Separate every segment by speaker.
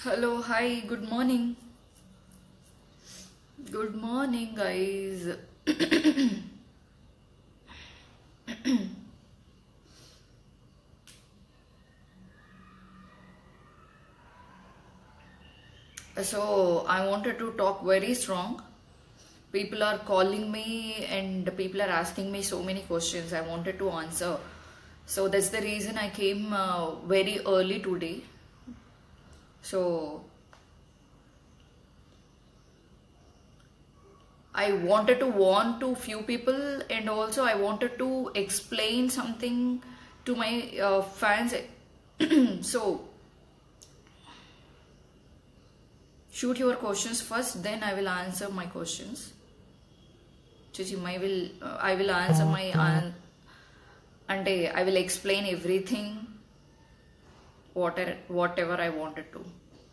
Speaker 1: Hello, hi, good morning. Good morning, guys. So, I wanted to talk very strong. People are calling me and people are asking me so many questions. I wanted to answer. So, that's the reason I came very early today. So, I wanted to warn to few people and also I wanted to explain something to my fans. So, shoot your questions first, then I will answer my questions. I will answer my and I will explain everything whatever I wanted to.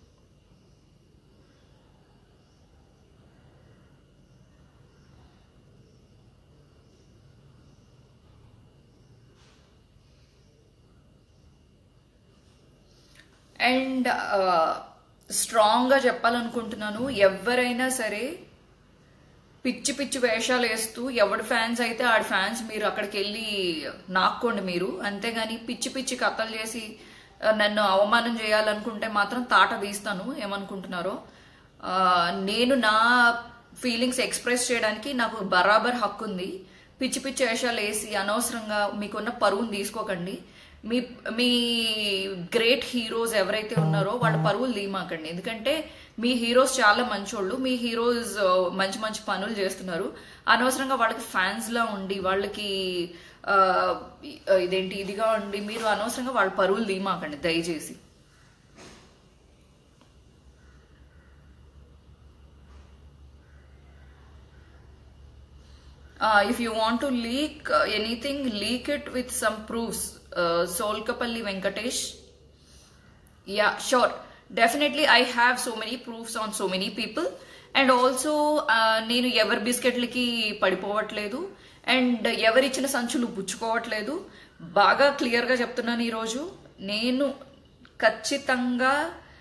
Speaker 1: And స్ట్రాంగ్గా చెప్పాలనుకుంటున్నాను, ఎవరైనా సరే పిచ్చి పిచ్చి వేషాలు వేస్తూ ఎవడి fans అయితే ఆడి ఫ్యాన్స్ మీరు అక్కడికి వెళ్ళి నాక్కోండి మీరు, అంతేగాని పిచ్చి పిచ్చి కథలు చేసి నన్ను అవమానం చేయాలనుకుంటే మాత్రం తాట తీస్తాను. ఏమనుకుంటున్నారో, నేను నా ఫీలింగ్స్ ఎక్స్ప్రెస్ చేయడానికి నాకు బరాబర్ హక్కు ఉంది. పిచ్చి పిచ్చి వేషాలు వేసి అనవసరంగా మీకున్న పరువును తీసుకోకండి. మీ మీ గ్రేట్ హీరోస్ ఎవరైతే ఉన్నారో వాళ్ళ పరువులు తీయమాకండి. ఎందుకంటే మీ హీరోస్ చాలా మంచోళ్ళు, మీ హీరోస్ మంచి మంచి పనులు చేస్తున్నారు. అనవసరంగా వాళ్ళకి ఫ్యాన్స్ లా ఉండి వాళ్ళకి ఇదిగా ఉండి మీరు అనవసరంగా వాళ్ళ పరువులు తీయమాకండి దయచేసి. If you want to leak anything, leak it with some proofs. Solkapalli Venkatesh. Yeah, sure. Definitely I have so many proofs on so many people. And also, నేను ఎవరి బిస్కెట్లకి పడిపోవట్లేదు అండ్ ఎవరిచ్చిన సంచులు పుచ్చుకోవట్లేదు. బాగా క్లియర్గా చెప్తున్నాను ఈరోజు. నేను ఖచ్చితంగా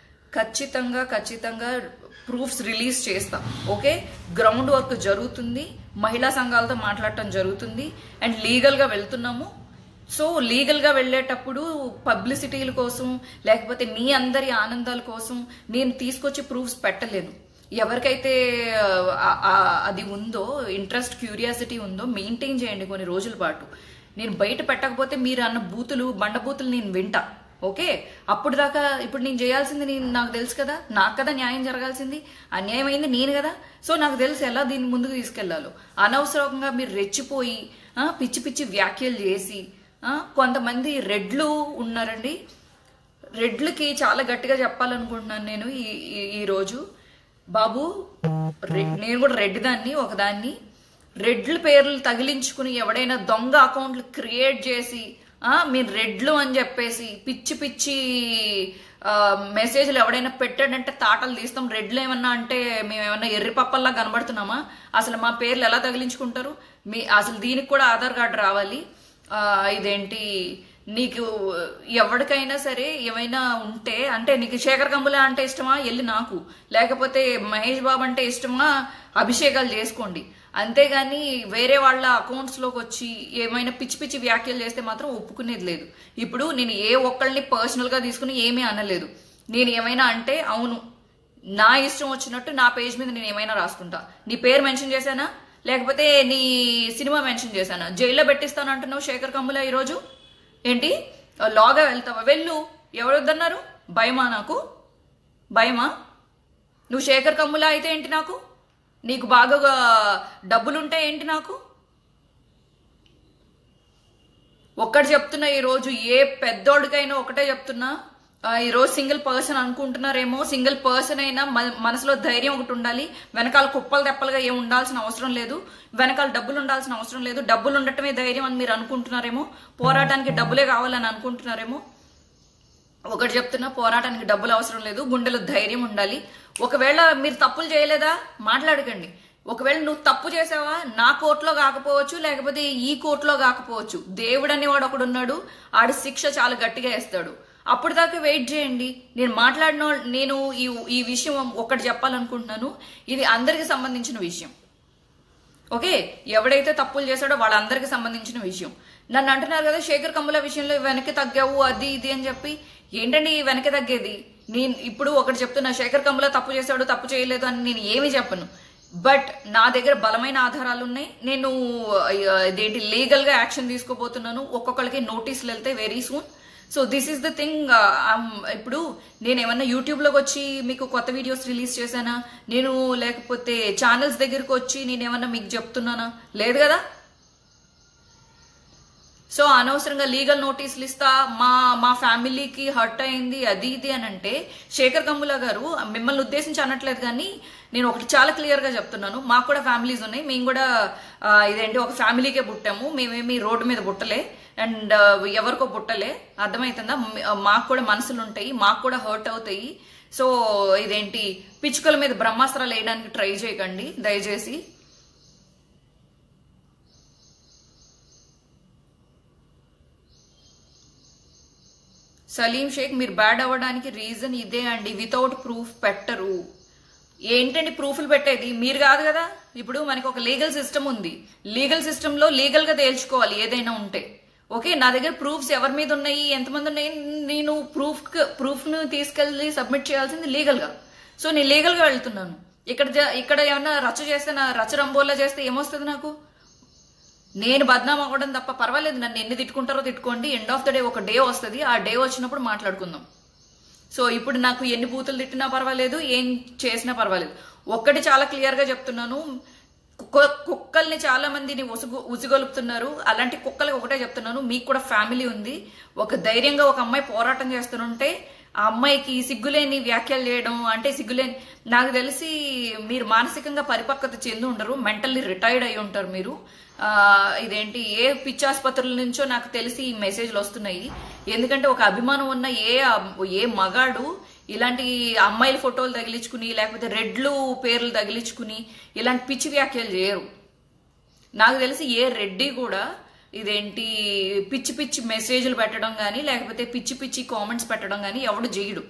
Speaker 1: ప్రూఫ్స్ రిలీజ్ చేస్తా. ఓకే, గ్రౌండ్ వర్క్ జరుగుతుంది, మహిళా సంఘాలతో మాట్లాడటం జరుగుతుంది అండ్ లీగల్గా వెళ్తున్నాము. సో లీగల్గా వెళ్ళేటప్పుడు పబ్లిసిటీల కోసం లేకపోతే మీ అందరి ఆనందాల కోసం నేను తీసుకొచ్చి ప్రూఫ్స్ పెట్టలేను. ఎవరికైతే అది ఉందో, ఇంట్రెస్ట్ క్యూరియాసిటీ ఉందో మెయింటైన్ చేయండి కొన్ని రోజుల పాటు. నేను బయట పెట్టకపోతే మీరు అన్న బండబూతులు నేను వింటా. ఓకే, అప్పుడు దాకా ఇప్పుడు నేను చేయాల్సింది నాకు తెలుసు కదా, నాకు కదా న్యాయం జరగాల్సింది. అన్యాయం అయింది నేను కదా. సో నాకు తెలుసు ఎలా దీన్ని ముందుకు తీసుకెళ్లాలో. అనవసరంగా మీరు రెచ్చిపోయి పిచ్చి పిచ్చి వ్యాఖ్యలు చేసి కొంతమంది రెడ్లు ఉన్నారండి. రెడ్లకి చాలా గట్టిగా చెప్పాలనుకుంటున్నాను నేను ఈరోజు. బాబు, నేను కూడా రెడ్డి దాన్ని, ఒకదాన్ని. రెడ్ల పేర్లు తగిలించుకుని ఎవడైనా దొంగ అకౌంట్లు క్రియేట్ చేసి మీరు రెడ్లు అని చెప్పేసి పిచ్చి పిచ్చి మెసేజ్లు ఎవడైనా పెట్టాడంటే తాటలు తీస్తాం. రెడ్లు ఏమన్నా అంటే మేమేమన్నా ఎర్రి పప్పల్లా కనబడుతున్నామా? అసలు మా పేర్లు ఎలా తగిలించుకుంటారు? అసలు దీనికి కూడా ఆధార్ కార్డు రావాలి. ఇదేంటి, నీకు ఎవరికైనా సరే ఏమైనా ఉంటే, అంటే నీకు శేఖర్ కమ్ముల అంటే ఇష్టమా, వెళ్ళి నాకు, లేకపోతే మహేష్ బాబు అంటే ఇష్టమా, అభిషేకాలు చేసుకోండి. అంతేగాని వేరే వాళ్ళ అకౌంట్స్లోకి వచ్చి ఏమైనా పిచ్చి పిచ్చి వ్యాఖ్యలు చేస్తే మాత్రం ఒప్పుకునేది లేదు. ఇప్పుడు నేను ఏ ఒక్కళ్ళని పర్సనల్గా తీసుకుని ఏమీ అనలేదు. నేను ఏమైనా అంటే అవును, నా ఇష్టం వచ్చినట్టు నా పేజ్ మీద నేను ఏమైనా రాసుకుంటా. నీ పేరు మెన్షన్ చేశానా, లేకపోతే నీ సినిమా మెన్షన్ చేశానా? జైల్లో పెట్టిస్తాను అంటున్నావు శేఖర్ కమ్ముల ఈరోజు. ఏంటి లాగా వెళ్తావా? వెళ్ళు, ఎవరొద్దన్నారు? భయమా? నాకు భయమా? నువ్వు శేఖర్ కమ్ముల అయితే ఏంటి నాకు? నీకు బాగా డబ్బులుంటే ఏంటి నాకు? ఒక్కటి చెప్తున్నా ఈరోజు, ఏ పెద్దోడికైనా ఒకటే చెప్తున్నా. ఈరోజు సింగిల్ పర్సన్ అనుకుంటున్నారేమో, సింగిల్ పర్సన్ అయినా మనసులో ధైర్యం ఒకటి ఉండాలి. వెనకాల కుప్పలు తెప్పలుగా ఏం ఉండాల్సిన అవసరం లేదు, వెనకాల డబ్బులు ఉండాల్సిన అవసరం లేదు. డబ్బులు ఉండటమే ధైర్యం అని మీరు అనుకుంటున్నారేమో, పోరాటానికి డబ్బులే కావాలని అనుకుంటున్నారేమో. ఒకటి చెప్తున్నా, పోరాటానికి డబ్బులు అవసరం లేదు, గుండెలో ధైర్యం ఉండాలి. ఒకవేళ మీరు తప్పులు చేయలేదా మాట్లాడకండి. ఒకవేళ నువ్వు తప్పు చేసావా, నా కోర్టులో కాకపోవచ్చు, లేకపోతే ఈ కోర్టులో కాకపోవచ్చు, దేవుడు అనేవాడు ఒకడున్నాడు, ఆడి శిక్ష చాలా గట్టిగా వేస్తాడు. అప్పుడు దాకా వెయిట్ చేయండి. నేను ఈ విషయం ఒకటి చెప్పాలనుకుంటున్నాను. ఇది అందరికి సంబంధించిన విషయం. ఓకే, ఎవడైతే తప్పులు చేశాడో వాళ్ళందరికి సంబంధించిన విషయం. నన్ను అంటున్నారు కదా శేఖర్ కమ్ముల విషయంలో వెనక్కి తగ్గావు అది ఇది అని చెప్పి. ఏంటండి వెనక్కి తగ్గేది? నేను ఇప్పుడు ఒకటి చెప్తున్నా, శేఖర్ కమ్ముల తప్పు చేశాడు తప్పు చేయలేదు అని నేను ఏమీ చెప్పను. బట్ నా దగ్గర బలమైన ఆధారాలు ఉన్నాయి. నేను ఇదేంటి లీగల్ గా యాక్షన్ తీసుకోబోతున్నాను. ఒక్కొక్కరికి నోటీసులు వెళ్తే very soon. So this is the thing. ఇప్పుడు నేను ఏమన్నా యూట్యూబ్ లోకి వచ్చి మీకు కొత్త వీడియోస్ రిలీజ్ చేశానా? నేను లేకపోతే ఛానల్స్ దగ్గరకు వచ్చి నేనేమన్నా మీకు చెప్తున్నానా? లేదు కదా. సో అనవసరంగా లీగల్ నోటీసులు ఇస్తా, మా ఫ్యామిలీకి హర్ట్ అయింది అది ఇది అని అంటే, శేఖర్ కమ్ముల గారు మిమ్మల్ని ఉద్దేశించి అనట్లేదు, కానీ నేను ఒకటి చాలా క్లియర్ గా చెప్తున్నాను. మాకు కూడా ఫ్యామిలీస్ ఉన్నాయి. మేము కూడా ఇదేంటి ఒక ఫ్యామిలీకే పుట్టాము. మేమేమి రోడ్డు మీద పుట్టలే అండ్ ఎవరికో పుట్టలే. అర్థమవుతుందా? మాకు కూడా మనసులు ఉంటాయి, మాకు కూడా హర్ట్ అవుతాయి. సో ఇదేంటి పిచ్చుకల మీద బ్రహ్మాస్త్రాలు వేయడానికి ట్రై చేయకండి దయచేసి. సలీం షేక్, మీరు బ్యాడ్ అవ్వడానికి రీజన్ ఇదే అండి. వితౌట్ ప్రూఫ్ పెట్టరు. ఏంటండి ప్రూఫ్లు పెట్టేది? మీరు కాదు కదా. ఇప్పుడు మనకి ఒక లీగల్ సిస్టమ్ ఉంది. లీగల్ సిస్టమ్ లో లీగల్ గా తేల్చుకోవాలి ఏదైనా ఉంటే. ఓకే, నా దగ్గర ప్రూఫ్స్ ఎవరి మీద ఉన్నాయి, ఎంతమంది ఉన్నాయి, నేను ప్రూఫ్ ను తీసుకెళ్లి సబ్మిట్ చేయాల్సింది లీగల్ గా. సో నేను లీగల్ గా వెళ్తున్నాను. ఇక్కడ ఏమన్నా రచ్చ చేస్తే, నా రచ్చ రంబోలా చేస్తే ఏమొస్తుంది నాకు? నేను బద్నాం అవ్వడం తప్ప పర్వాలేదు. నన్ను ఎన్ని తిట్టుకుంటారో తిట్టుకోండి. ఎండ్ ఆఫ్ ద డే ఒక డే వస్తుంది. ఆ డే వచ్చినప్పుడు మాట్లాడుకుందాం. సో ఇప్పుడు నాకు ఎన్ని బూతులు తిట్టినా పర్వాలేదు, ఏం చేసినా పర్వాలేదు. ఒక్కటి చాలా క్లియర్ గా చెప్తున్నాను, కుక్కల్ని చాలా మందిని ఉసిగొలుపుతున్నారు. అలాంటి కుక్కలకి ఒకటే చెప్తున్నాను, మీకు కూడా ఫ్యామిలీ ఉంది. ఒక ధైర్యంగా ఒక అమ్మాయి పోరాటం చేస్తుంటే ఆ అమ్మాయికి సిగ్గులేని వ్యాఖ్యలు చేయడం అంటే సిగ్గులేని, నాకు తెలిసి మీరు మానసికంగా పరిపక్వత చెంది ఉండరు, మెంటల్లీ రిటైర్డ్ అయి ఉంటారు మీరు. ఇదేంటి ఏ పిచ్చాసుపత్రుల నుంచో నాకు తెలిసి ఈ మెసేజ్లు వస్తున్నాయి. ఎందుకంటే ఒక అభిమానం ఉన్న ఏ మగాడు ఇలాంటి అమ్మాయిల ఫోటోలు తగిలించుకుని లేకపోతే రెడ్లు పేర్లు తగిలించుకుని ఇలాంటి పిచ్చి వ్యాఖ్యలు చేయరు. నాకు తెలిసి ఏ రెడ్డి కూడా ఇదేంటి పిచ్చి పిచ్చి మెసేజ్లు పెట్టడం కానీ లేకపోతే పిచ్చి పిచ్చి కామెంట్స్ పెట్టడం కానీ ఎవడు చేయడు.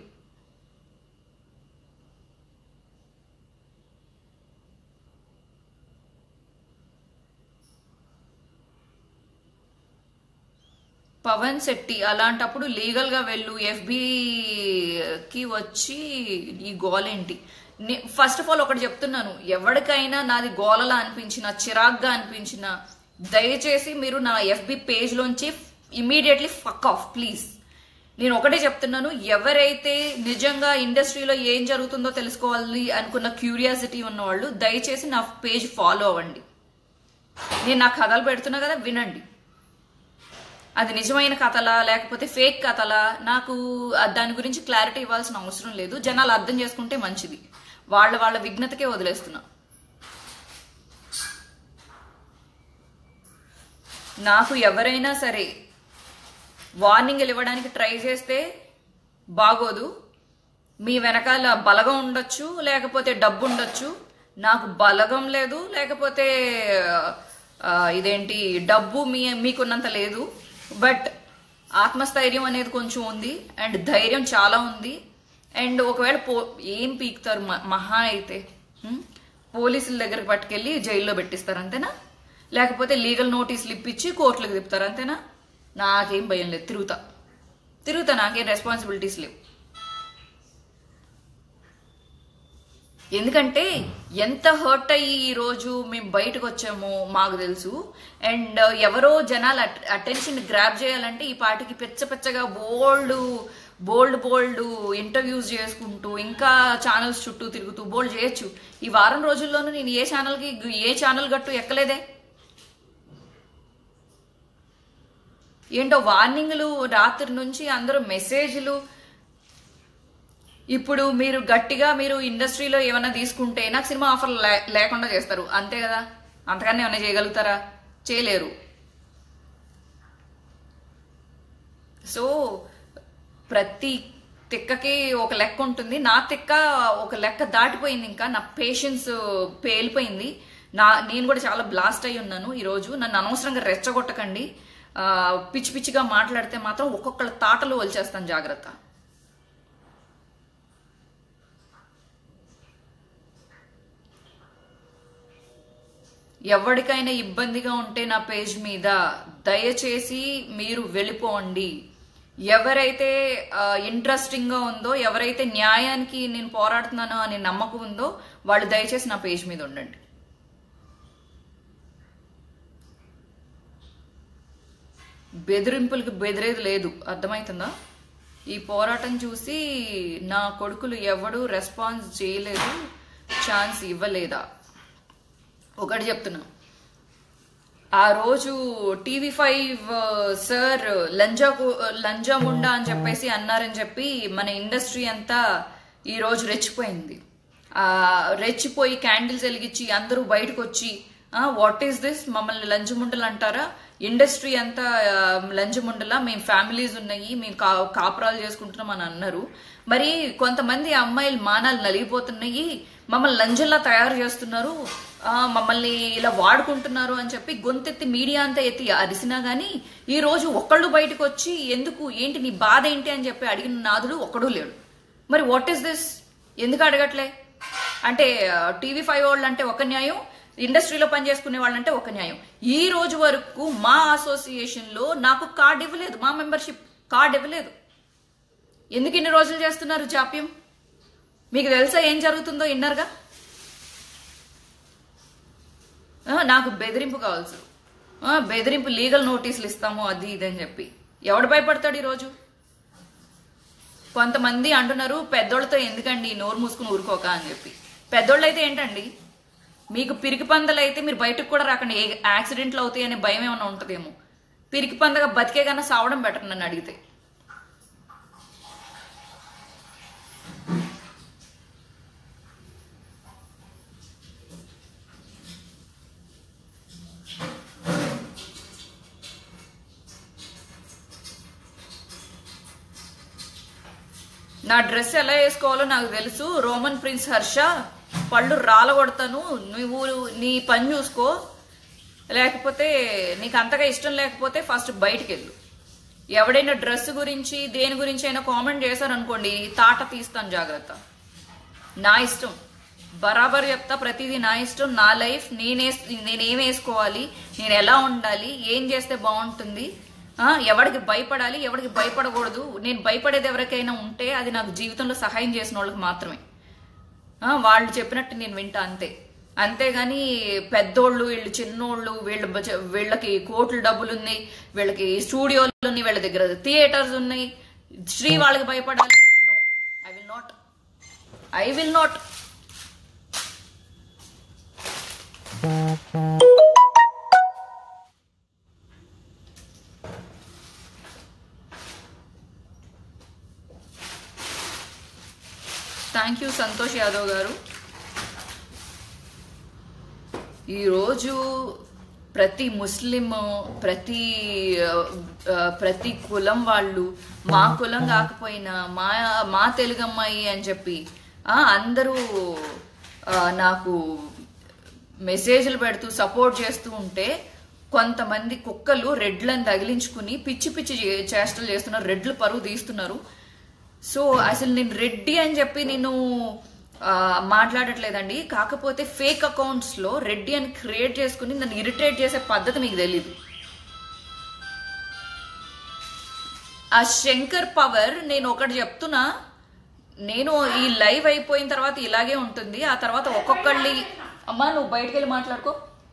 Speaker 1: పవన్ శెట్టి, అలాంటప్పుడు లీగల్ గా వెళ్ళు, ఎఫ్బికి వచ్చి ఈ గోలేంటి? ఫస్ట్ ఆఫ్ ఆల్ ఒకటి చెప్తున్నాను, ఎవరికైనా నాది గోలలా అనిపించిన చిరాగ్గా అనిపించిన దయచేసి మీరు నా ఎఫ్బి పేజ్ లోంచి ఇమీడియట్లీ ఫక్ ఆఫ్ ప్లీజ్. నేను ఒకటే చెప్తున్నాను, ఎవరైతే నిజంగా ఇండస్ట్రీలో ఏం జరుగుతుందో తెలుసుకోవాలి అనుకున్న క్యూరియాసిటీ ఉన్నవాళ్ళు దయచేసి నా పేజ్ ఫాలో అవ్వండి. నేను నా కథలు పెడుతున్నా కదా, వినండి. అది నిజమైన కథలా లేకపోతే ఫేక్ కథలా నాకు దాని గురించి క్లారిటీ ఇవ్వాల్సిన అవసరం లేదు. జనాలు అర్థం చేసుకుంటే మంచిది. వాళ్ళ విఘ్నతకే వదిలేస్తున్నా. నాకు ఎవరైనా సరే వార్నింగ్లు ఇవ్వడానికి ట్రై చేస్తే బాగోదు. మీ వెనకాల బలగం ఉండొచ్చు లేకపోతే డబ్బు ఉండొచ్చు. నాకు బలగం లేదు లేకపోతే ఇదేంటి డబ్బు మీకున్నంత లేదు. బట్ ఆత్మస్థైర్యం అనేది కొంచెం ఉంది అండ్ ధైర్యం చాలా ఉంది. అండ్ ఒకవేళ ఏం పీకుతారు మహా అయితే పోలీసుల దగ్గరకు పట్టుకెళ్ళి జైల్లో పెట్టిస్తారు అంతేనా, లేకపోతే లీగల్ నోటీసులు ఇప్పించి కోర్టులకు తిప్పుతారు అంతేనా. నాకేం భయం లేదు, తిరుగుతా, నాకేం రెస్పాన్సిబిలిటీస్ లేవు. ఎందుకంటే ఎంత హర్ట్ అయ్యి ఈ రోజు మేము బయటకు వచ్చామో మాకు తెలుసు. అండ్ ఎవరో జనాలు అటెన్షన్ గ్రాప్ చేయాలంటే ఈ పాటికి పెచ్చగా బోల్డ్ ఇంటర్వ్యూస్ చేసుకుంటూ ఇంకా ఛానల్స్ చుట్టూ తిరుగుతూ బోల్డ్ చేయొచ్చు. ఈ వారం రోజుల్లోనూ నేను ఏ ఛానల్ గట్టు ఎక్కలేదే. ఏంటో వార్నింగ్లు, రాత్రి నుంచి అందరూ మెసేజ్లు. ఇప్పుడు మీరు గట్టిగా మీరు ఇండస్ట్రీలో ఏమైనా తీసుకుంటే నాకు సినిమా ఆఫర్లు లేకుండా చేస్తారు అంతే కదా. అంతకన్నా ఏమైనా చేయగలుగుతారా? చేయలేరు. సో ప్రతి తిక్కకి ఒక లెక్క ఉంటుంది. నా తిక్క ఒక లెక్క దాటిపోయింది. ఇంకా నా పేషెన్స్ పేలిపోయింది. నేను కూడా చాలా బ్లాస్ట్ అయి ఉన్నాను ఈరోజు. నన్ను అనవసరంగా రెచ్చగొట్టకండి. పిచ్చి పిచ్చిగా మాట్లాడితే మాత్రం ఒక్కొక్కళ్ళ తాటలు వలిచేస్తాను, జాగ్రత్త. ఎవరికైనా ఇబ్బందిగా ఉంటే నా పేజ్ మీద దయచేసి మీరు వెళ్ళిపోండి. ఎవరైతే ఇంట్రెస్టింగ్ గా ఉందో, ఎవరైతే న్యాయానికి నేను పోరాడుతున్నానో అనే నమ్మకం ఉందో వాళ్ళు దయచేసి నా పేజ్ మీద ఉండండి. బెదిరింపులకి బెదిరేది లేదు, అర్థమవుతుందా? ఈ పోరాటం చూసి నా కొడుకులు ఎవడు రెస్పాన్స్ చేయలేదు, ఛాన్స్ ఇవ్వలేదా? ఒకటి చెప్తున్నా, ఆ రోజు TV5 సార్ లంజాముండా అని చెప్పేసి అన్నారని చెప్పి మన ఇండస్ట్రీ అంతా ఈ రోజు రెచ్చిపోయింది. రెచ్చిపోయి క్యాండిల్స్ వెలిగించి అందరూ బయటకు వచ్చి వాట్ ఈస్ దిస్, మమ్మల్ని లంజముండలు అంటారా, ఇండస్ట్రీ అంతా లంజముండలా, మేము ఫ్యామిలీస్ ఉన్నాయి, మేము కాపురాలు చేసుకుంటున్నాం అని అన్నారు. మరి కొంతమంది అమ్మాయిలు మానాలు నలిగిపోతున్నాయి, మమ్మల్ని లంజంలా తయారు చేస్తున్నారు, మమ్మల్ని ఇలా వాడుకుంటున్నారు అని చెప్పి గొంతెత్తి మీడియా అంతా ఎత్తి అరిసినా గానీ ఈ రోజు ఒక్కళ్ళు బయటకు వచ్చి ఎందుకు, ఏంటి నీ బాధ ఏంటి అని చెప్పి అడిగిన నాదుడు ఒక్కడూ లేడు. మరి వాట్ ఈస్ దిస్, ఎందుకు అడగట్లే? అంటే TV5 వాళ్ళు అంటే ఒక న్యాయం, ఇండస్ట్రీలో పనిచేసుకునే వాళ్ళంటే ఒక న్యాయం. ఈ రోజు వరకు మా అసోసియేషన్ లో నాకు కార్డు ఇవ్వలేదు, మా మెంబర్షిప్ కార్డు ఇవ్వలేదు. ఎందుకు ఇన్ని రోజులు చేస్తున్నారు జాప్యం? మీకు తెలుసా ఏం జరుగుతుందో ఇన్నర్గా? నాకు బెదిరింపు కావాల్సి, బెదిరింపు లీగల్ నోటీసులు ఇస్తాము అది ఇది అని చెప్పి ఎవడు భయపడతాడు ఈరోజు? కొంతమంది అంటున్నారు పెద్దోళ్ళతో ఎందుకండి నోరు మూసుకుని ఊరుకోక అని చెప్పి. పెద్దోళ్ళు అయితే ఏంటండి, మీకు పిరికి పందలు అయితే మీరు బయటకు కూడా రాకండి, ఏ యాక్సిడెంట్లు అవుతాయి అనే భయం ఏమైనా ఉంటుందేమో. పిరికి పందగా బతికే కన్నా సావడం బెటర్ నన్ను అడిగితే. నా డ్రెస్ ఎలా వేసుకోవాలో నాకు తెలుసు. రోమన్ ప్రిన్స్ హర్ష, పళ్ళు రాలగొడతాను, నువ్వు నీ పని చూసుకో, లేకపోతే నీకు అంతగా ఇష్టం లేకపోతే ఫస్ట్ బయటికి వెళ్ళు. ఎవడైనా డ్రెస్ గురించి దేని గురించి అయినా కామెంట్ చేశారనుకోండి, తాట తీస్తాను, జాగ్రత్త. నా ఇష్టం, బరాబర్ చెప్తా, ప్రతిదీ నా ఇష్టం, నా లైఫ్, నేనేం వేసుకోవాలి, నేను ఎలా ఉండాలి, ఏం చేస్తే బాగుంటుంది, ఎవరికి భయపడాలి, ఎవరికి భయపడకూడదు. నేను భయపడేది ఎవరికైనా ఉంటే అది నాకు జీవితంలో సహాయం చేసిన వాళ్ళకి మాత్రమే. వాళ్ళు చెప్పినట్టు నేను వింటా, అంతే. అంతేగాని పెద్దోళ్ళు, వీళ్ళు చిన్నోళ్ళు, వీళ్ళకి కోట్ల డబ్బులు ఉన్నాయి, వీళ్ళకి స్టూడియోలు ఉన్నాయి, వీళ్ళ దగ్గర థియేటర్స్ ఉన్నాయి, శ్రీ వాళ్ళకి భయపడాలి? No, I will not. Thank you Santosh Yadav గారు. ఈరోజు ప్రతి ముస్లిం, ప్రతి కులం వాళ్ళు, మా కులం కాకపోయినా మా తెలుగు అమ్మాయి అని చెప్పి అందరూ నాకు మెసేజ్లు పెడుతూ సపోర్ట్ చేస్తూ ఉంటే, కొంతమంది కుక్కలు రెడ్లను తగిలించుకుని పిచ్చి పిచ్చి చేష్టలు చేస్తున్నారు, రెడ్లు పరువు తీస్తున్నారు. సో అసలు నేను రెడ్డి అని చెప్పి నేను మాట్లాడట్లేదండి. కాకపోతే ఫేక్ అకౌంట్స్ లో రెడ్డి అని క్రియేట్ చేసుకుని నన్ను ఇరిటేట్ చేసే పద్ధతి మీకు తెలీదు. ఆ శంకర్ పవర్, నేను ఒకటి చెప్తున్నా, నేను ఈ లైవ్ అయిపోయిన తర్వాత ఇలాగే ఉంటుంది. ఆ తర్వాత ఒక్కొక్కళ్ళి, అమ్మా నువ్వు బయటకు వెళ్ళి మాట్లాడుకో,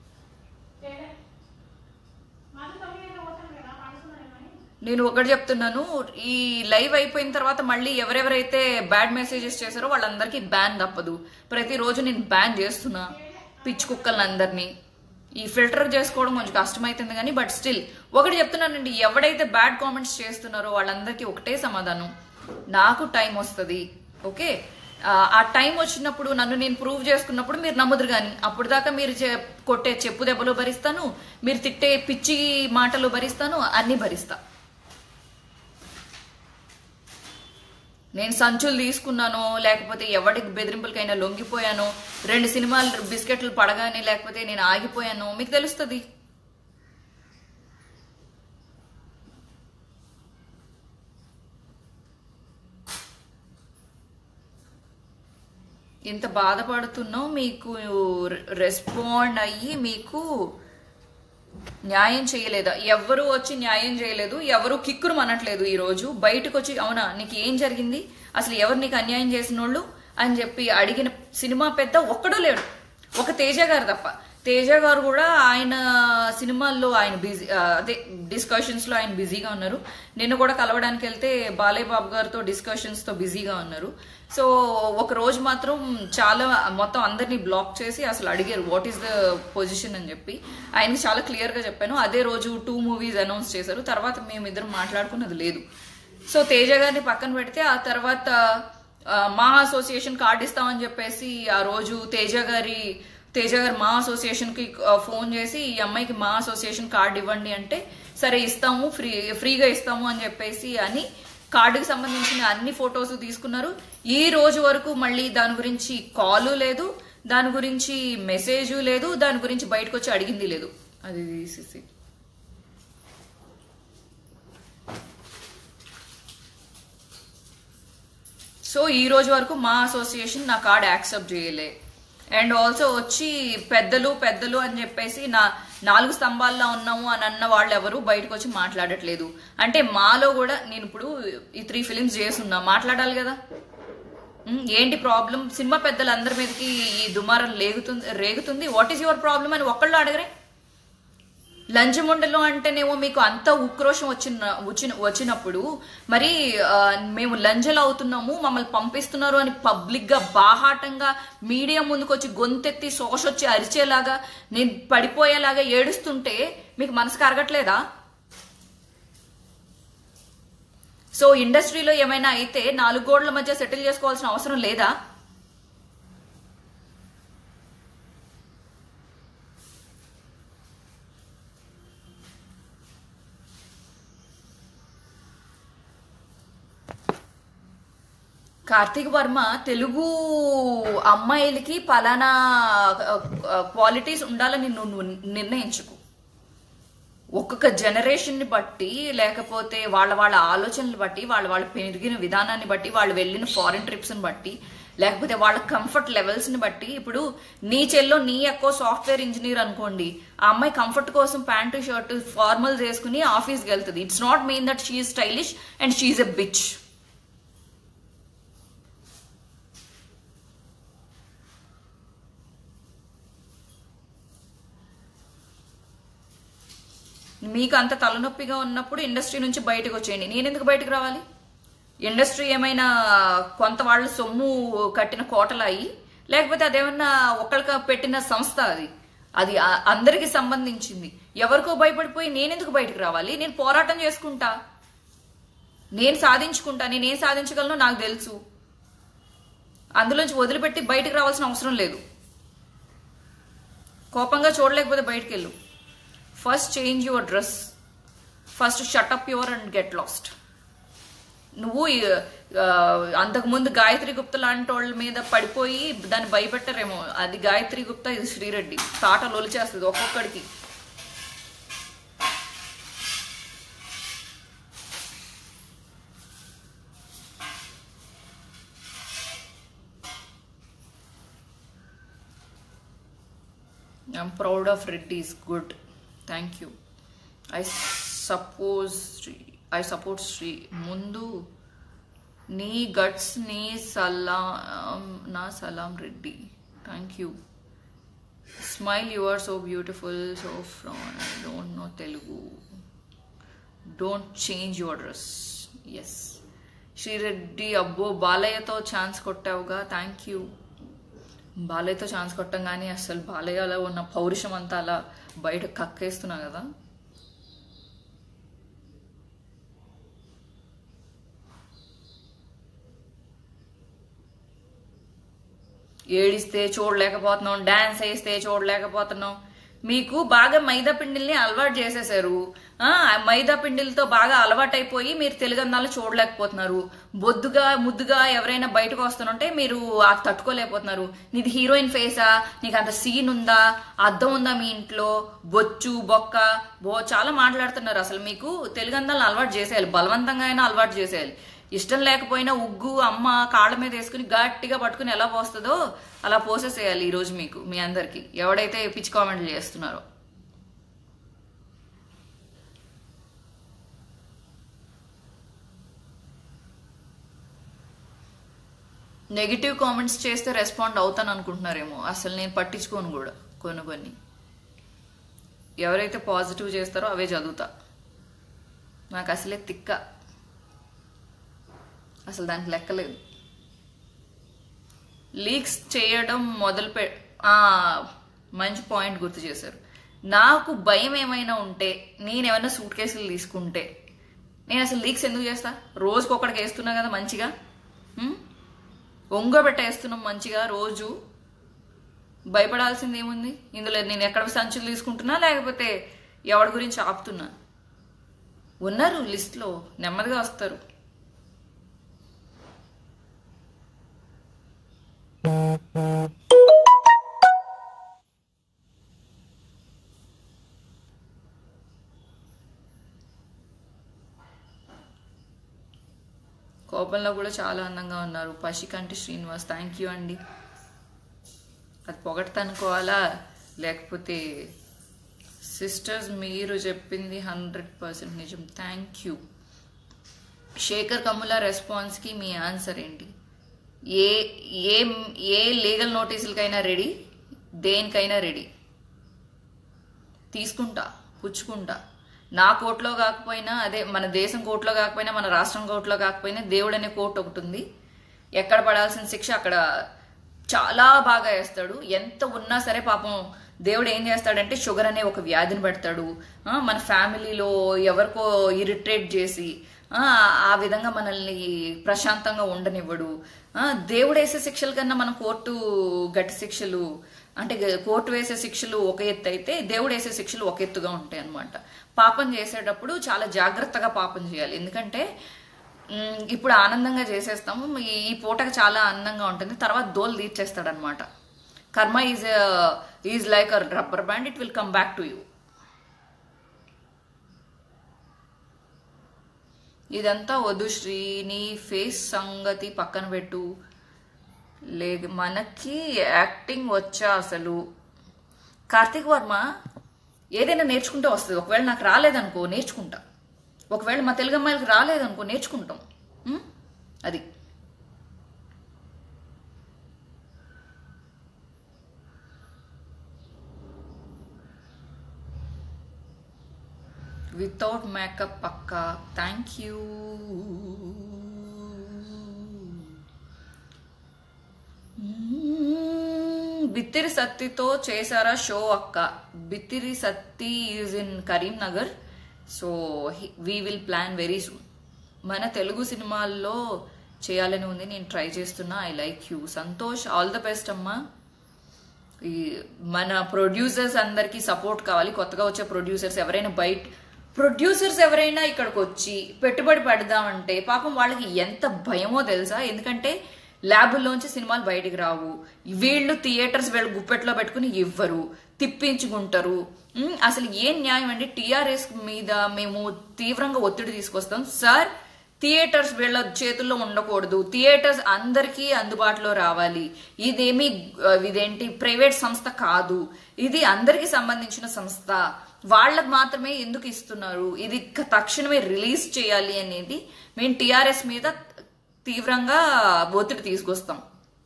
Speaker 1: నేను ఒకటి చెప్తున్నాను, ఈ లైవ్ అయిపోయిన తర్వాత మళ్ళీ ఎవరెవరైతే బ్యాడ్ మెసేజెస్ చేశారో వాళ్ళందరికీ బ్యాన్ తప్పదు. ప్రతిరోజు నేను బ్యాన్ చేస్తున్నా పిచ్చి కుక్కలందరినీ. ఈ ఫిల్టర్ చేసుకోవడం కొంచెం కష్టమైతుంది కానీ, బట్ స్టిల్ ఒకటి చెప్తున్నానండి, ఎవడైతే బ్యాడ్ కామెంట్స్ చేస్తున్నారో వాళ్ళందరికీ ఒకటే సమాధానం, నాకు టైం వస్తుంది, ఓకే? ఆ టైం వచ్చినప్పుడు నన్ను నేను ప్రూవ్ చేసుకున్నప్పుడు మీరు నమ్ముదురు. కానీ అప్పుడు దాకా మీరు కొట్టే చెప్పు దెబ్బలు భరిస్తాను, మీరు తిట్టే పిచ్చి మాటలు భరిస్తాను, అన్ని భరిస్తా. నేను సంచులు తీసుకున్నానో, లేకపోతే ఎవరికి బెదిరింపులకైనా లొంగిపోయానో, 2 సినిమాలు బిస్కెట్లు పడగానే లేకపోతే నేను ఆగిపోయానో మీకు తెలుస్తుంది. ఇంత బాధపడుతున్నావు, మీకు రెస్పాండ్ అయ్యి మీకు న్యాయం చేయలేదా? ఎవరు వచ్చి న్యాయం చేయలేదు, ఎవరు కిక్కురు అనట్లేదు. ఈ రోజు బయటకు వచ్చి అవునా నీకు ఏం జరిగింది, అసలు ఎవరు నీకు అన్యాయం చేసిన వాళ్ళు అని చెప్పి అడిగిన సినిమా పెద్ద ఒక్కడూ లేడు, ఒక తేజ గారు తప్ప. తేజ గారు కూడా ఆయన సినిమాల్లో ఆయన బిజీ, అదే డిస్కషన్స్ లో ఆయన బిజీగా ఉన్నారు. నిన్న కూడా కలవడానికి వెళ్తే బాలయ్య బాబు గారితో డిస్కషన్స్ తో బిజీగా ఉన్నారు. సో ఒక రోజు మాత్రం చాలా మొత్తం అందరినీ బ్లాక్ చేసి అసలు అడిగారు వాట్ ఈస్ ద పొజిషన్ అని చెప్పి. ఆయనకి చాలా క్లియర్ గా చెప్పాను. అదే రోజు 2 మూవీస్ అనౌన్స్ చేశారు. తర్వాత మేమిద్దరం మాట్లాడుకున్నది లేదు. సో తేజ గారిని పక్కన పెడితే ఆ తర్వాత మా అసోసియేషన్ కార్డు ఇస్తామని చెప్పేసి ఆ రోజు తేజ గారు మా అసోసియేషన్ కి ఫోన్ చేసి ఈ అమ్మాయికి మా అసోసియేషన్ కార్డు ఇవ్వండి అంటే సరే ఇస్తాము, ఫ్రీగా ఇస్తాము అని చెప్పేసి అని కార్డుకి సంబంధించిన అన్ని ఫొటోస్ తీసుకున్నారు. ఈ రోజు వరకు మళ్ళీ దాని గురించి కాలు లేదు, దాని గురించి మెసేజ్ లేదు, దాని గురించి బయటకు వచ్చి అడిగింది లేదు. అది తీసేసి సో ఈ రోజు వరకు మా అసోసియేషన్ నా కార్డ్ యాక్సెప్ట్ చేయలే. అండ్ ఆల్సో వచ్చి పెద్దలు అని చెప్పేసి 4 స్తంభాల్లో ఉన్నాము అని అన్న వాళ్ళు ఎవరు బయటకు వచ్చి మాట్లాడట్లేదు. అంటే మాలో కూడా నేను ఇప్పుడు ఈ 3 ఫిలిమ్స్ చేస్తున్నా, మాట్లాడాలి కదా. ఏంటి ప్రాబ్లం? సినిమా పెద్దలందరి మీదకి ఈ దుమారం రేగుతుంది. వాట్ ఈస్ యువర్ ప్రాబ్లం అని ఒక్కళ్ళు అడగరే. లంచముండలు అంటేనేమో మీకు అంత ఉక్రోషం వచ్చినప్పుడు మరి మేము లంజలు అవుతున్నాము, మమ్మల్ని పంపిస్తున్నారు అని పబ్లిక్ గా బాహాటంగా మీడియా ముందుకు వచ్చి గొంతెత్తి సోషొచ్చి అరిచేలాగా నేను పడిపోయేలాగా ఏడుస్తుంటే మీకు మనసు కరగట్లేదా? సో ఇండస్ట్రీలో ఏమైనా అయితే 4 గోడల మధ్య సెటిల్ చేసుకోవాల్సిన అవసరం లేదా? కార్తీక్ వర్మ తెలుగు అమ్మాయిలకి పలానా క్వాలిటీస్ ఉండాలని నువ్వు నిర్ణయించుకో. ఒక్కొక్క జనరేషన్ ని బట్టి, లేకపోతే వాళ్ళ ఆలోచనలు బట్టి, వాళ్ళ పెరిగిన విధానాన్ని బట్టి, వాళ్ళు వెళ్ళిన ఫారిన్ ట్రిప్స్ ని బట్టి, లేకపోతే వాళ్ళ కంఫర్ట్ లెవెల్స్ ని బట్టి. ఇప్పుడు నీ చెల్లో నీ ఎక్కువ సాఫ్ట్వేర్ ఇంజనీర్ అనుకోండి, ఆ అమ్మాయి కంఫర్ట్ కోసం ప్యాంటు షర్ట్ ఫార్మల్స్ వేసుకుని ఆఫీస్కి వెళ్తుంది. It's not mean that she is stylish and she is a bitch. మీకు అంత తలనొప్పిగా ఉన్నప్పుడు ఇండస్ట్రీ నుంచి బయటకు వచ్చేయండి. నేనెందుకు బయటకు రావాలి? ఇండస్ట్రీ ఏమైనా కొంత వాళ్ళ సొమ్ము కట్టిన కోటలాయి, లేకపోతే అదేమన్నా ఒకళ్ళకి పెట్టిన సంస్థ? అది అందరికి సంబంధించింది. ఎవరికో భయపడిపోయి నేనెందుకు బయటకు రావాలి? నేను పోరాటం చేసుకుంటా, నేను సాధించుకుంటా. నేనేం సాధించగలను నాకు తెలుసు. అందులోంచి వదిలిపెట్టి బయటకు రావాల్సిన అవసరం లేదు. కోపంగా చూడలేకపోతే బయటకు వెళ్ళు. First change your dress, first shut up your and get lost. నువ్వు అంతకుముందు గాయత్రి గుప్తా లాంటి వాళ్ళ మీద పడిపోయి దాన్ని భయపెట్టారేమో. అది గాయత్రి గుప్తా, ఇది శ్రీరెడ్డి. తాటలు ఒలిచేస్తుంది ఒక్కొక్కడికి. I'm proud of Reddys. Good, thank you. I support Sri. ముందు నీ గట్స్ నీ నా సలాం Reddy. Thank you. Smile, you are so beautiful. So from I don't know Telugu. Don't change your dress. Yes Sri Reddy. అబ్బో బాలయ్యతో ఛాన్స్ కొట్టావుగా, థ్యాంక్ యూ. బాలయ్యతో ఛాన్స్ కొట్టంగానే అసలు బాలయ్యలో ఉన్న పౌరుషం అంతా అలా బయట కక్కేస్తున్నా కదా. ఏడిస్తే చూడలేకపోతున్నాం, డాన్స్ వేస్తే చూడలేకపోతున్నాం. మీకు బాగా మైదా పిండిల్ని అలవాటు చేసేసారు. మైదా పిండిలతో బాగా అలవాటైపోయి మీరు తెలుగందాలను చూడలేకపోతున్నారు. బొద్దుగా ముద్దుగా ఎవరైనా బయటకు వస్తుంటే మీరు అది తట్టుకోలేకపోతున్నారు. నీది హీరోయిన్ ఫేసా? నీకు అంత సీన్ ఉందా? అద్దం ఉందా మీ ఇంట్లో? బొచ్చు బొక్క చాలా మాట్లాడుతున్నారు. అసలు మీకు తెలుగందాలను అలవాటు చేసేయాలి, బలవంతంగా అయినా అలవాటు చేసేయాలి. ఇష్టం లేకపోయినా ఉగ్గు అమ్మ కాళ్ళ మీద వేసుకుని గట్టిగా పట్టుకుని ఎలా పోస్తుందో అలా పోసేసేయాలి ఈరోజు మీకు, మీ అందరికి, ఎవడైతే పిచ్చి కామెంట్లు చేస్తున్నారో. నెగిటివ్ కామెంట్స్ చేస్తే రెస్పాండ్ అవుతాను అనుకుంటున్నారేమో, అసలు నేను పట్టించుకోను కూడా. కొన్ని ఎవరైతే పాజిటివ్ చేస్తారో అవే చదువుతా. నాకు అసలే తిక్క, అసలు దానికి లెక్కలేదు. లీక్స్ చేయడం మంచి పాయింట్ గుర్తు చేశారు. నాకు భయం ఏమైనా ఉంటే, నేనేమైనా సూట్ కేసులు తీసుకుంటే నేను అసలు లీక్స్ ఎందుకు చేస్తా? రోజుకొకడికి వేస్తున్నా కదా మంచిగా, ఒంగోబెట్ట వేస్తున్నాం మంచిగా రోజు. భయపడాల్సింది ఏముంది ఇందులో? నేను ఎక్కడ సంచులు తీసుకుంటున్నా లేకపోతే ఎవరి గురించి ఆపుతున్నా? ఉన్నారు లిస్ట్లో, నెమ్మదిగా వస్తారు. కోపంలో కూడా చాలా అందంగా ఉన్నారు. పశికంటి శ్రీనివాస్, థ్యాంక్ యూ అండి. అది పొగడతనుకోవాలా లేకపోతే? సిస్టర్స్ మీరు చెప్పింది 100% నిజం, థ్యాంక్ యూ. శేఖర్ కమ్ముల రెస్పాన్స్కి మీ ఆన్సర్ ఏంటి? ఏ ఏ ఏ లీగల్ నోటీసులకైనా రెడీ, దేనికైనా రెడీ. తీసుకుంటా, పుచ్చుకుంటా. నా కోర్టులో కాకపోయినా, అదే మన దేశం కోర్టులో కాకపోయినా, మన రాష్ట్రం కోర్టులో కాకపోయినా, దేవుడు అనే కోర్టు ఒకటి ఉంది. ఎక్కడ పడాల్సిన శిక్ష అక్కడ చాలా బాగా వేస్తాడు. ఎంత ఉన్నా సరే పాపం దేవుడు ఏం చేస్తాడంటే షుగర్ అనే ఒక వ్యాధిని పెడతాడు. మన ఫ్యామిలీలో ఎవరికో ఇరిటేట్ చేసి ఆ విధంగా మనల్ని ప్రశాంతంగా ఉండనివ్వడు. దేవుడు వేసే శిక్షల కన్నా మన కోర్టు గట్టి శిక్షలు, అంటే కోర్టు వేసే శిక్షలు ఒక ఎత్తు అయితే దేవుడు వేసే శిక్షలు ఒక ఎత్తుగా ఉంటాయి అన్నమాట. పాపం చేసేటప్పుడు చాలా జాగ్రత్తగా పాపం చేయాలి. ఎందుకంటే ఇప్పుడు ఆనందంగా చేసేస్తాము, ఈ పూటకు చాలా ఆనందంగా ఉంటుంది, తర్వాత దోలు తీర్చేస్తాడు అనమాట. Karma is like a rubber band, it will come back to you. ఇదంతా వద్దు శ్రీ, నీ ఫేస్ సంగతి పక్కన పెట్టు. మనకి యాక్టింగ్ వచ్చా అసలు? కార్తీక్ వర్మ, ఏదైనా నేర్చుకుంటే వస్తుంది. ఒకవేళ నాకు రాలేదనుకో నేర్చుకుంటా, ఒకవేళ మా తెలుగు అమ్మాయిలకు రాలేదనుకో నేర్చుకుంటాం. అది వితౌట్ మేకప్ పక్కా, థ్యాంక్ యూ. బిత్తిరి సత్తితో చేశారా షో అక్క? Bittiri Satti is in Karimnagar, so we will plan very soon. మన తెలుగు సినిమాల్లో చేయాలని ఉంది, నేను ట్రై చేస్తున్నా. I like you Santosh, all the best అమ్మా. మన ప్రొడ్యూసర్స్ అందరికీ సపోర్ట్ కావాలి. కొత్తగా వచ్చే ప్రొడ్యూసర్స్ ఎవరైనా ఇక్కడికి వచ్చి పెట్టుబడి పెడదామంటే పాపం వాళ్ళకి ఎంత భయమో తెలుసా? ఎందుకంటే ల్యాబుల్లోంచి సినిమాలు బయటికి రావు, వీళ్ళు థియేటర్స్ వీళ్ళు గుప్పెట్లో పెట్టుకుని ఇవ్వరు, తిప్పించుకుంటారు. అసలు ఏం న్యాయం అండి? టీఆర్ఎస్ మీద మేము తీవ్రంగా ఒత్తిడి తీసుకొస్తాం సార్. థియేటర్స్ వీళ్ళ చేతుల్లో ఉండకూడదు, థియేటర్స్ అందరికీ అందుబాటులో రావాలి. ఇదేంటి ప్రైవేట్ సంస్థ కాదు, ఇది అందరికీ సంబంధించిన సంస్థ. వాళ్ళకు మాత్రమే ఎందుకు ఇస్తున్నారు? ఇది తక్షణమే రిలీజ్ చేయాలి అనేది మేము టీఆర్ఎస్ మీద తీవ్రంగా ఒత్తిడి తీసుకొస్తాం.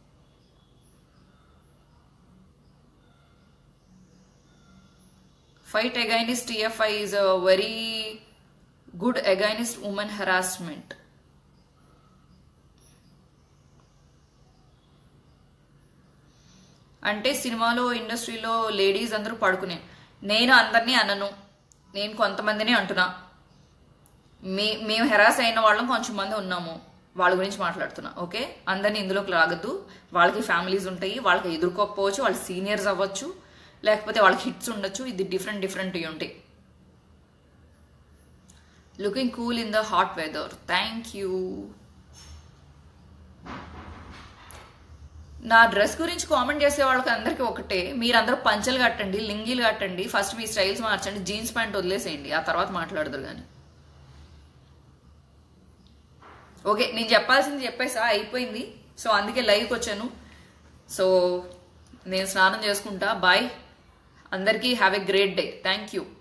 Speaker 1: Fight against TFI is a very good against women harassment. అంటే సినిమాలో ఇండస్ట్రీలో లేడీస్ అందరూ పడుకునే, నేను అందరినీ అనను, నేను కొంతమందిని అంటున్నా. మేము హెరాస్ అయిన వాళ్ళం కొంచెం మంది ఉన్నాము, వాళ్ళ గురించి మాట్లాడుతున్నా. ఓకే, అందరినీ ఇందులోకి లాగద్దు. వాళ్ళకి ఫ్యామిలీస్ ఉంటాయి, వాళ్ళకి ఎదుర్కోకపోవచ్చు, వాళ్ళు సీనియర్స్ అవ్వచ్చు, లేకపోతే వాళ్ళకి హిట్స్ ఉండొచ్చు. ఇది డిఫరెంట్ ఉంటాయి. Looking cool in the hot weather, thank you. నా డ్రెస్ గురించి కామెంట్ చేసే వాళ్ళకి అందరికీ ఒకటే, మీరందరూ పంచలు కట్టండి, లింగీలు కట్టండి, ఫస్ట్ మీ స్టైల్స్ మార్చండి, జీన్స్ ప్యాంట్ వదిలేసేయండి, ఆ తర్వాత మాట్లాడదురు కానీ. ఓకే, నేను చెప్పాల్సింది చెప్పేసా, అయిపోయింది. సో అందుకే లైవ్కి వచ్చాను. సో నేను స్నానం చేసుకుంటా. బాయ్ అందరికీ. Have a great day. Thank you.